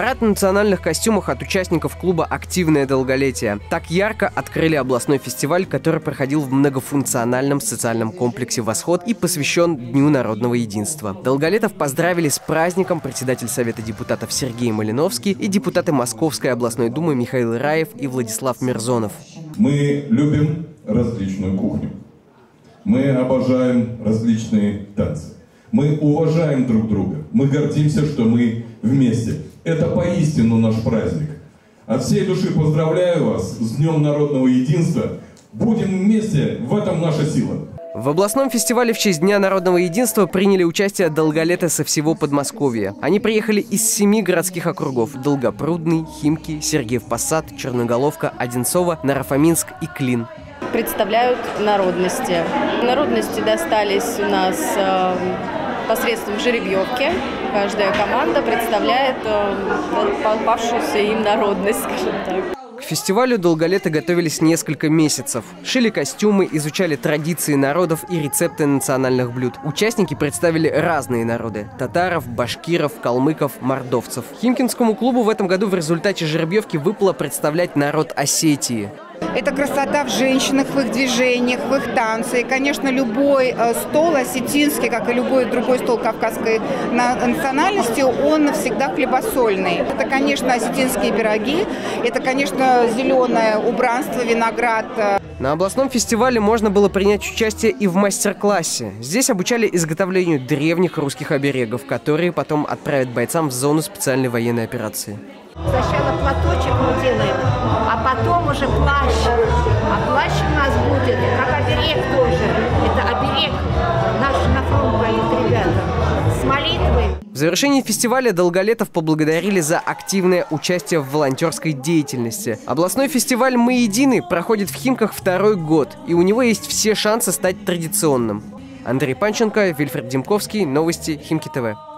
Парад в национальных костюмах от участников клуба «Активное долголетие». Так ярко открыли областной фестиваль, который проходил в многофункциональном социальном комплексе «Восход» и посвящен Дню народного единства. Долголетов поздравили с праздником председатель Совета депутатов Сергей Малиновский и депутаты Московской областной думы Михаил Раев и Владислав Мирзонов. Мы любим различную кухню. Мы обожаем различные танцы. Мы уважаем друг друга. Мы гордимся, что мы вместе. Это поистину наш праздник. От всей души поздравляю вас с Днем народного единства. Будем вместе, в этом наша сила. В областном фестивале в честь Дня народного единства приняли участие долголеты со всего Подмосковья. Они приехали из 7 городских округов: Долгопрудный, Химки, Сергиев Посад, Черноголовка, Одинцово, Наро-Фоминск и Клин. Представляют народности. Народности достались у нас посредством жеребьевки. Каждая команда представляет попавшуюся им народность, скажем так. К фестивалю долголеты готовились несколько месяцев. Шили костюмы, изучали традиции народов и рецепты национальных блюд. Участники представили разные народы – татаров, башкиров, калмыков, мордовцев. Химкинскому клубу в этом году в результате жеребьевки выпало представлять народ Осетии. Это красота в женщинах, в их движениях, в их танце. И, конечно, любой стол осетинский, как и любой другой стол кавказской национальности, он всегда хлебосольный. Это, конечно, осетинские пироги, это, конечно, зеленое убранство, виноград. На областном фестивале можно было принять участие и в мастер-классе. Здесь обучали изготовлению древних русских оберегов, которые потом отправят бойцам в зону специальной военной операции. Сначала платочек мы делаем, а потом уже плащ. А плащ у нас будет как оберег тоже. Это оберег наш на фронт поют ребята. С молитвой. В завершении фестиваля долголетов поблагодарили за активное участие в волонтерской деятельности. Областной фестиваль «Мы едины» проходит в Химках 2-й год, и у него есть все шансы стать традиционным. Андрей Панченко, Вильфред Демковский, новости Химки ТВ.